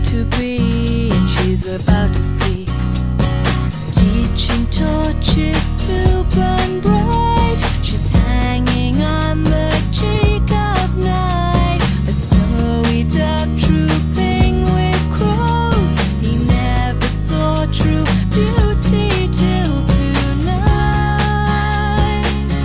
to be and she's about to see. Teaching torches to burn bright, she's hanging on the cheek of night. A snowy dove trooping with crows, he never saw true beauty till tonight.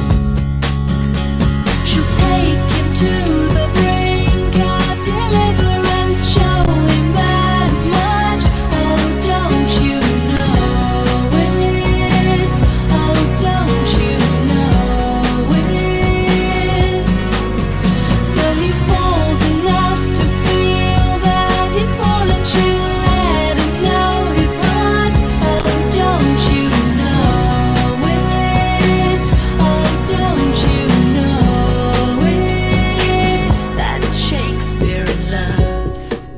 She'll take him to the brink of deliverance, show him that much. Oh, don't you know it? Oh, don't you know it? So he falls enough to feel that he's fallen. She'll let him know his heart. Oh, don't you know it? Oh, don't you know it? That's Shakespeare in love.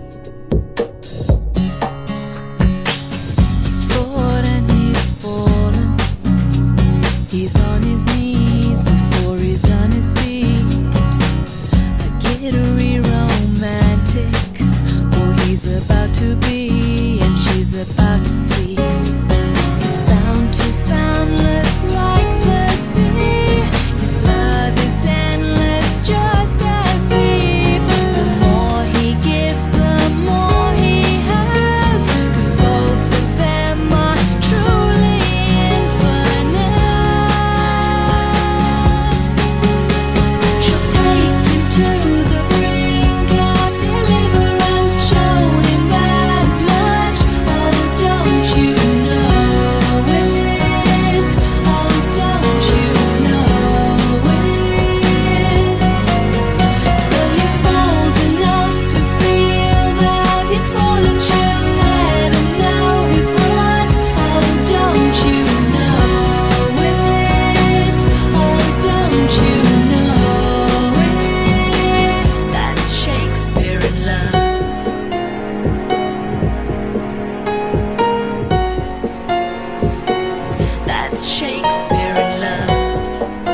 He's fought and he's fallen. He's on his knees before he's on his feet. A glittery romantic. Oh, he's about to be and she's about to see. His bounty's boundless like the sea. His love is endless, just as deep. The more he gives, the more he has, 'cause both of them are truly infinite. She'll take him to the brink of deliverance, show him that much. Oh, don't you know it? Oh, don't you know it? So he falls enough to feel that he's fallen. She'll let him know his heart. Oh, don't you know it? Oh, don't you know it? That's Shakespeare in love. That's Shakespeare in love.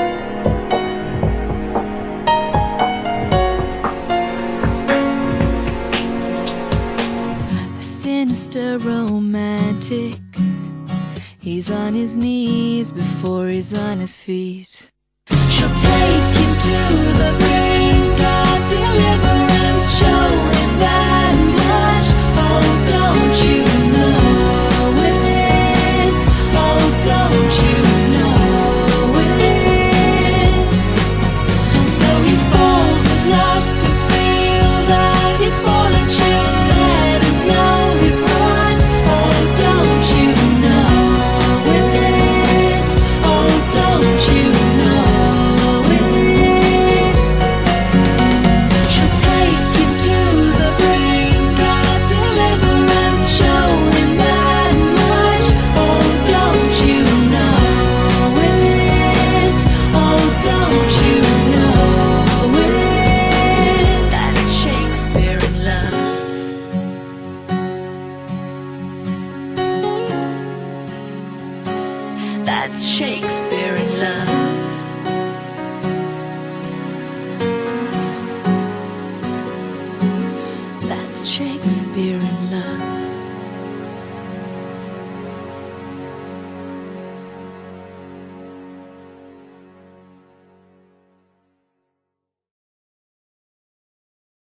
A sinister romantic. He's on his knees before he's on his feet. She'll take him to the brink of deliverance, show him that much. Oh, don't you know it? Oh, don't you know it? So he falls enough to feel that he's fallen. She'll let him know his heart. Oh, don't you know it? Oh, don't you know it? She'll take him to the brink of deliverance, show him that much. Oh, don't you know it? Oh, don't you know it? That's Shakespeare in love. That's Shakespeare in love. That's Shakespeare